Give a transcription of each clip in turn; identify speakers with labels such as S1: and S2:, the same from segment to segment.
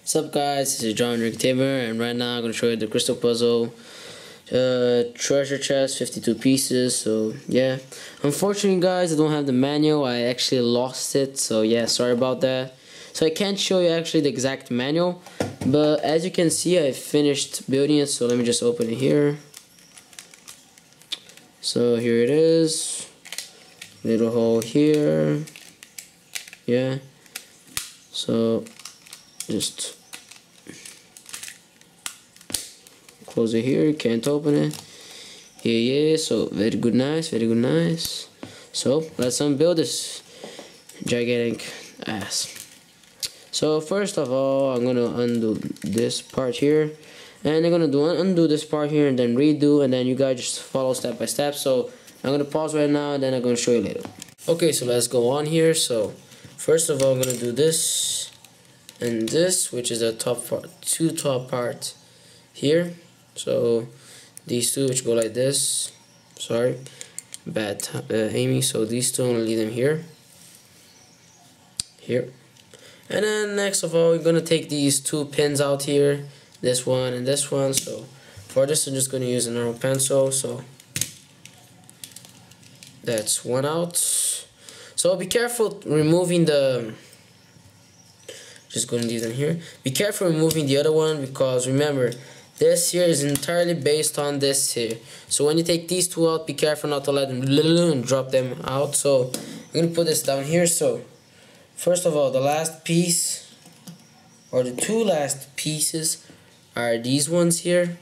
S1: What's up, guys? This is John Rick Tamer, and right now I'm going to show you the crystal puzzle treasure chest, 52 pieces. So yeah, unfortunately guys, I don't have the manual. I actually lost it, so yeah, sorry about that. So I can't show you actually the exact manual, but as you can see, I finished building it. So let me just open it here. So here it is, little hole here, yeah. So just close it here, can't open it. Yeah, so very good, nice, very good, nice. So let's unbuild this gigantic ass. So first of all, I'm gonna undo this part here, and I'm gonna undo this part here and then redo, and then you guys just follow step by step. So I'm gonna pause right now and then I'm gonna show you later. Okay, so let's go on here. So first of all, I'm gonna do this and this, which is the top part, two top parts here. So these two, which go like this. Sorry, bad aiming. So these two, I'm gonna leave them here. And then next of all, we're gonna take these two pins out here, this one and this one. So for this, I'm just gonna use a normal pencil. So that's one out. So be careful removing the. Just gonna leave them here. Be careful removing the other one, because remember, this here is entirely based on this here. So when you take these two out, be careful not to let them drop them out. So I'm gonna put this down here. So first of all, the last piece, or the two last pieces, are these ones here.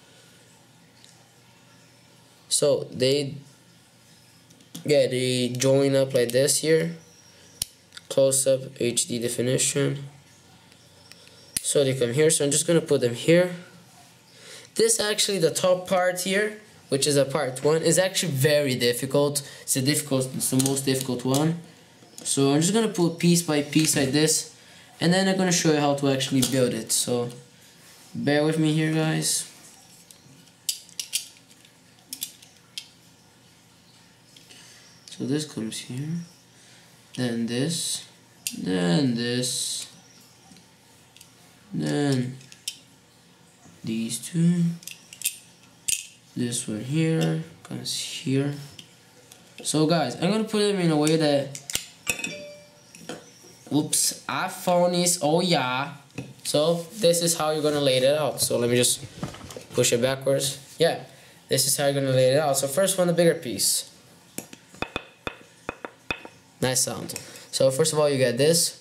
S1: So they join up like this here. Close up HD definition. So they come here. So I'm just gonna put them here. This actually, the top part here, which is a part one, is actually very difficult. It's the most difficult one. So I'm just gonna put piece by piece like this, and then I'm gonna show you how to actually build it. So bear with me here, guys. So this comes here, then this, then this, then these two, this one here comes here. So guys, I'm gonna put them in a way that, oops, I found this, oh yeah. So this is how you're gonna lay it out. So let me just push it backwards. Yeah, this is how you're gonna lay it out. So first one, the bigger piece. Nice sound. So first of all, you get this.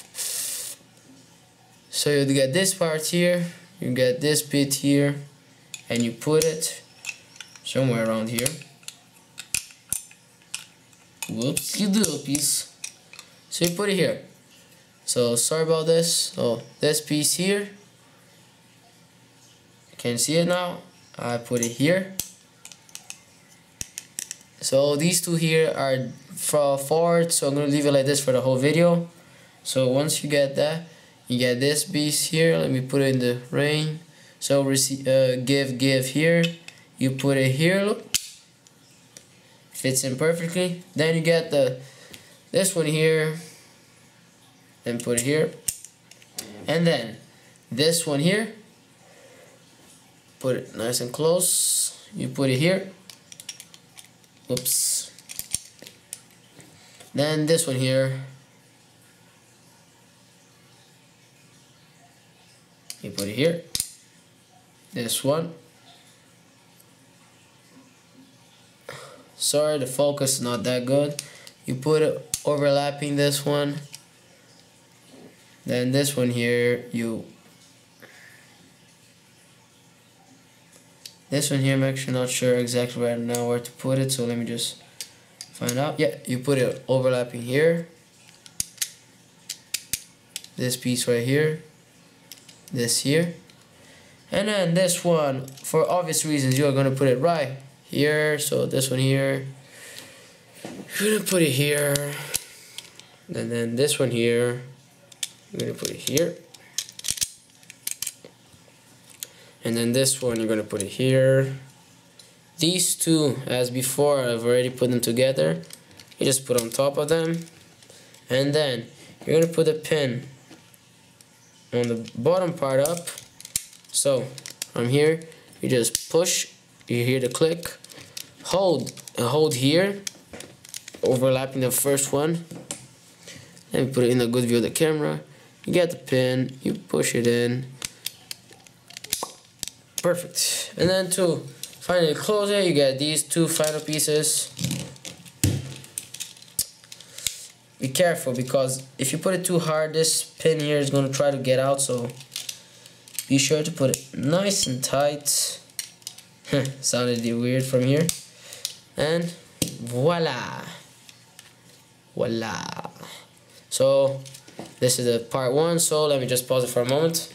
S1: So you get this part here, you get this bit here, and you put it somewhere around here. Whoops, you do a piece. So you put it here. So sorry about this. So this piece here, you can see it now. I put it here. So these two here are forward, so I'm gonna leave it like this for the whole video. So once you get that, you get this piece here. Let me put it in the rain. So give here. You put it here. Look, fits in perfectly. Then you get this one here. Then put it here, and then this one here. Put it nice and close. You put it here. Oops. Then this one here. You put it here. This one. Sorry, the focus is not that good. You put it overlapping this one. Then this one here, this one here, I'm actually not sure exactly right now where to put it, so let me just find out. Yeah, you put it overlapping here. This piece right here. This here. And then this one, for obvious reasons, you are going to put it right here. So this one here, you're going to put it here. And then this one here, you're going to put it here. And then this one, you're going to put it here. These two, as before, I've already put them together. You just put on top of them. And then you're going to put a pin on the bottom part up. So from here, you just push, you hear the click, hold here, overlapping the first one. Let me put it in a good view of the camera. You get the pin, you push it in. Perfect. And then to finally close it, you get these two final pieces. Be careful, because if you put it too hard, this pin here is going to try to get out, so be sure to put it nice and tight. Sounded weird from here. And voila. Voila. So this is the part 1, so let me just pause it for a moment.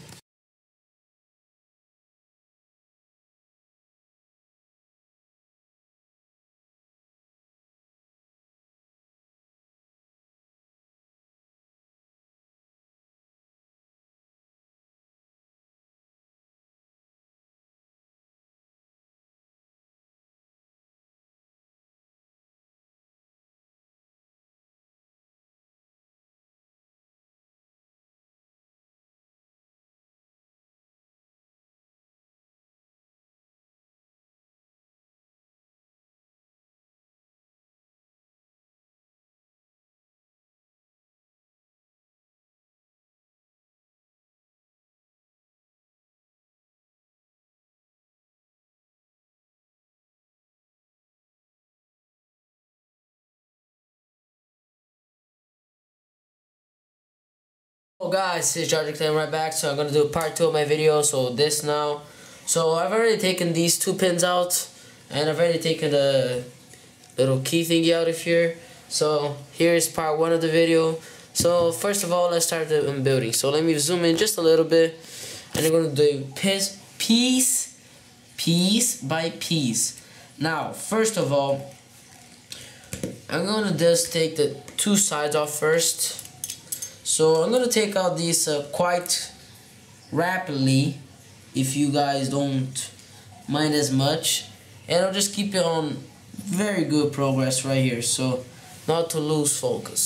S1: Oh guys, it's George Clan right back. So I'm gonna do part 2 of my video. So this now. So I've already taken these 2 pins out, and I've already taken the little key thingy out of here. So here's part 1 of the video. So first of all, let's start the building. So let me zoom in just a little bit, and I'm gonna do piece by piece. Now, first of all, I'm gonna just take the 2 sides off first. So I'm gonna take out these quite rapidly, if you guys don't mind as much, and I'll just keep it on very good progress right here, so not to lose focus.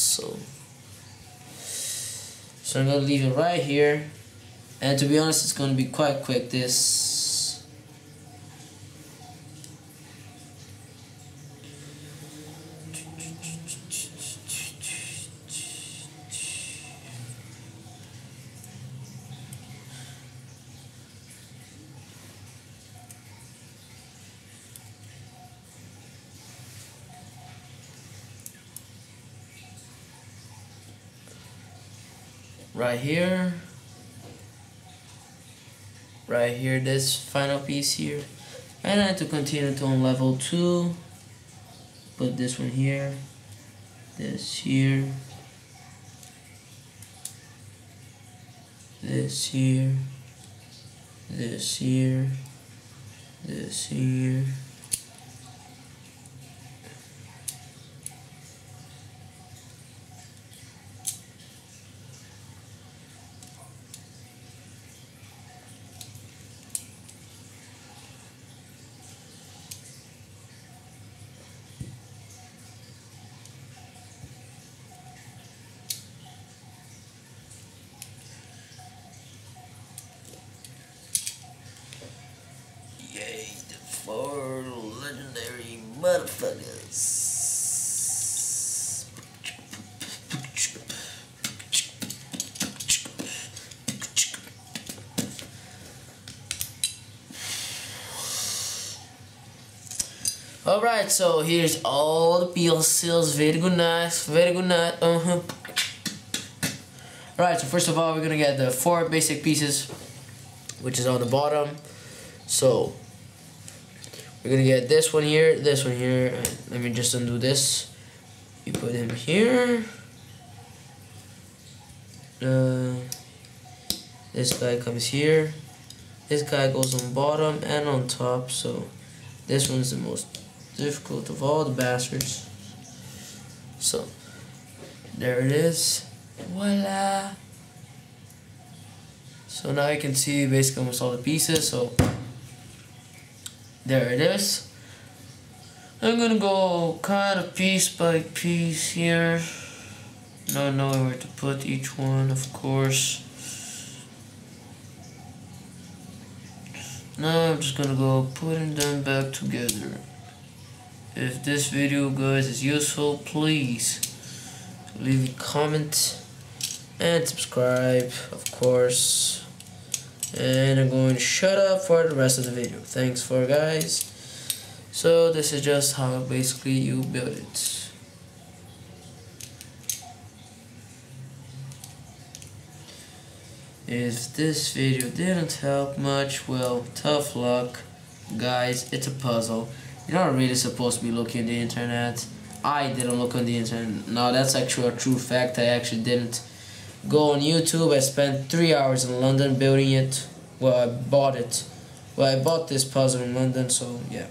S1: So I'm gonna leave it right here, and to be honest, it's gonna be quite quick. This. Right here, this final piece here, and I have to continue to on level 2, put this one here, this here, this here, this here, this here. Yay, the 4 legendary motherfuckers. Alright, so here's all the PLCs. Very good nice, very good night. Alright, so first of all, we're gonna get the 4 basic pieces, which is on the bottom. So we're gonna get this one here, and let me just undo this. You put him here. This guy comes here. This guy goes on bottom and on top. So this one's the most difficult of all the bastards. So there it is. Voila. So now you can see basically almost all the pieces. So there it is. I'm gonna go kind of piece by piece here, not knowing where to put each one, of course. Now I'm just gonna go putting them back together. If this video, guys, is useful, please leave a comment and subscribe, of course. And I'm going to shut up for the rest of the video. Thanks for guys. So this is just how basically you build it. If this video didn't help much, well, tough luck, guys. It's a puzzle. You're not really supposed to be looking on the internet. I didn't look on the internet. No, that's actually a true fact. I actually didn't go on YouTube. I spent 3 hours in London building it. Well, I bought it. Well, I bought this puzzle in London, so yeah.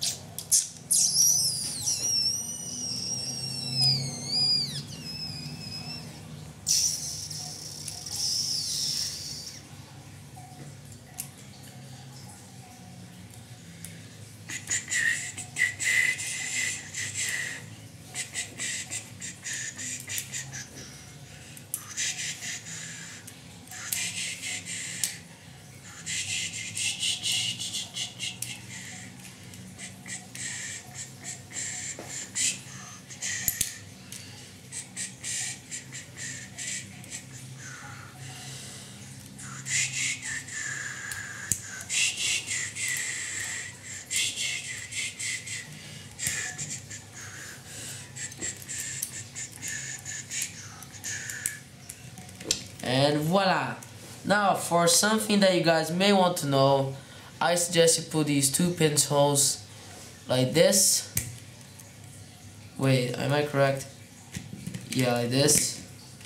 S1: And voila! Now for something that you guys may want to know, I suggest you put these 2 pinholes like this. Wait, am I correct? Yeah, like this.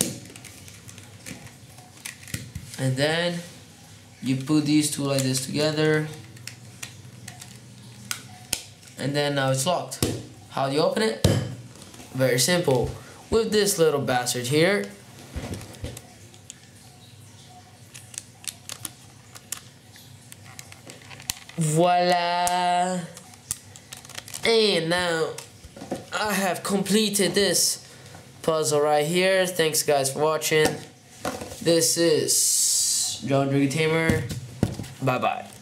S1: And then you put these 2 like this together. And then now it's locked. How do you open it? Very simple. With this little bastard here. Voila! And now I have completed this puzzle right here. Thanks guys for watching. This is John Driggy Tamer. Bye bye.